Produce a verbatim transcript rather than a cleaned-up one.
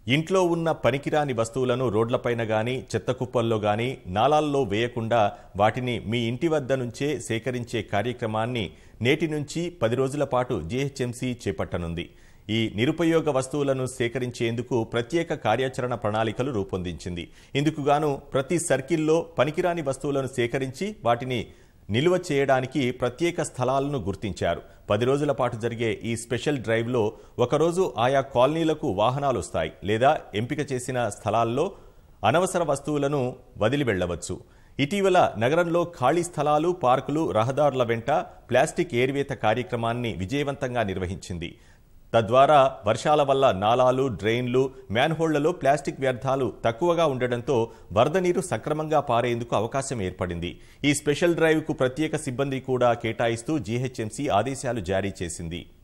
ఇంట్లో ఉన్న పనికిరాని వస్తువులను రోడ్లపైన గాని చెత్త కుప్పల్లో గాని నాలాల్లో వేయకుండా వాటిని మీ ఇంటి వద్ద నుంచే సేకరించే కార్యక్రమాన్ని నేటి నుంచి పది రోజుల పాటు జీహెచ్ఎంసీ చేపట్టనుంది. ఈ నిరుపయోగ వస్తువులను సేకరించేందుకు ప్రత్యేక కార్యాచరణ ప్రణాళికలు రూపొందించింది. ఇందుకుగాను ప్రతి సర్కిల్లో పనికిరాని వస్తువులను సేకరించి వాటిని నిల్వ చేయడానికి ప్రత్యేక స్థలాలను గుర్తించారు. పది రోజుల పాటు జరిగే ఈ స్పెషల్ డ్రైవ్లో ఒకరోజు ఆయా కాలనీలకు వాహనాలు వస్తాయి, లేదా ఎంపిక చేసిన స్థలాల్లో అనవసర వస్తువులను వదిలి వెళ్లవచ్చు. ఇటీవల నగరంలో ఖాళీ స్థలాలు, పార్కులు, రహదారుల వెంట ప్లాస్టిక్ ఏరివేత కార్యక్రమాన్ని విజయవంతంగా నిర్వహించింది. తద్వారా వర్షాల వల్ల నాలాలు, డ్రైన్లు, మ్యాన్హోళ్లలో ప్లాస్టిక్ వ్యర్థాలు తక్కువగా ఉండడంతో వరద నీరు సక్రమంగా పారేందుకు అవకాశం ఏర్పడింది. ఈ స్పెషల్ డ్రైవ్కు ప్రత్యేక సిబ్బంది కూడా కేటాయిస్తూ జీహెచ్ఎంసీ ఆదేశాలు జారీ చేసింది.